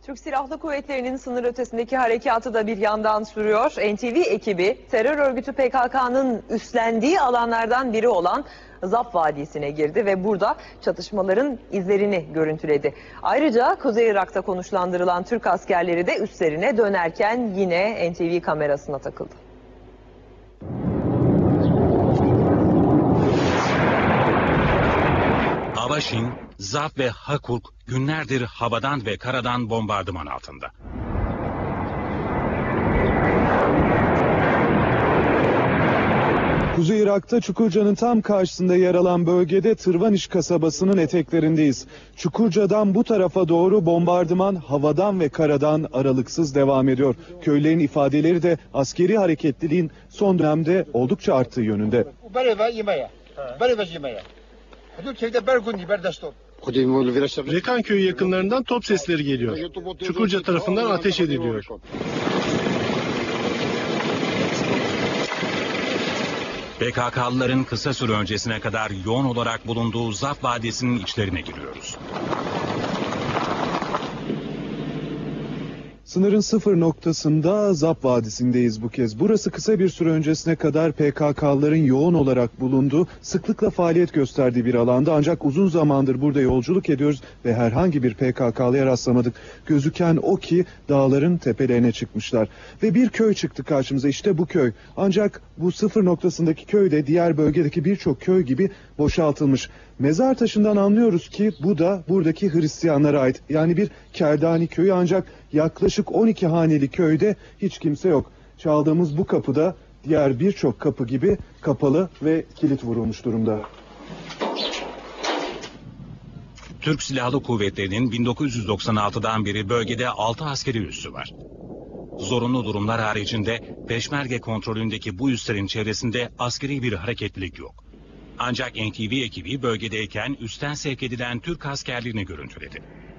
Türk Silahlı Kuvvetleri'nin sınır ötesindeki harekatı da bir yandan sürüyor. NTV ekibi terör örgütü PKK'nın üstlendiği alanlardan biri olan Zap Vadisi'ne girdi ve burada çatışmaların izlerini görüntüledi. Ayrıca Kuzey Irak'ta konuşlandırılan Türk askerleri de üstlerine dönerken yine NTV kamerasına takıldı. Avaşin, Zap ve Hakurk günlerdir havadan ve karadan bombardıman altında. Kuzey Irak'ta Çukurca'nın tam karşısında yer alan bölgede Tırvaniş kasabasının eteklerindeyiz. Çukurca'dan bu tarafa doğru bombardıman havadan ve karadan aralıksız devam ediyor. Köylülerin ifadeleri de askeri hareketliliğin son dönemde oldukça arttığı yönünde. Rekan köyü yakınlarından top sesleri geliyor. Çukurca tarafından ateş ediliyor. PKK'lıların kısa süre öncesine kadar yoğun olarak bulunduğu Zap Vadisi'nin içlerine giriyoruz. Sınırın sıfır noktasında Zap Vadisi'ndeyiz bu kez. Burası kısa bir süre öncesine kadar PKK'lıların yoğun olarak bulunduğu, sıklıkla faaliyet gösterdiği bir alanda. Ancak uzun zamandır burada yolculuk ediyoruz ve herhangi bir PKK'lıya rastlamadık. Gözüken o ki dağların tepelerine çıkmışlar. Ve bir köy çıktı karşımıza, işte bu köy. Ancak bu sıfır noktasındaki köy de diğer bölgedeki birçok köy gibi boşaltılmış. Mezar taşından anlıyoruz ki bu da buradaki Hristiyanlara ait. Yani bir Kerdani köyü, ancak yaklaşık 12 haneli köyde hiç kimse yok. Çaldığımız bu kapıda diğer birçok kapı gibi kapalı ve kilit vurulmuş durumda. Türk Silahlı Kuvvetleri'nin 1996'dan beri bölgede 6 askeri üssü var. Zorunlu durumlar haricinde Peşmerge kontrolündeki bu üslerin çevresinde askeri bir hareketlilik yok. Ancak NTV ekibi bölgedeyken üstten sevk edilen Türk askerlerini görüntüledi.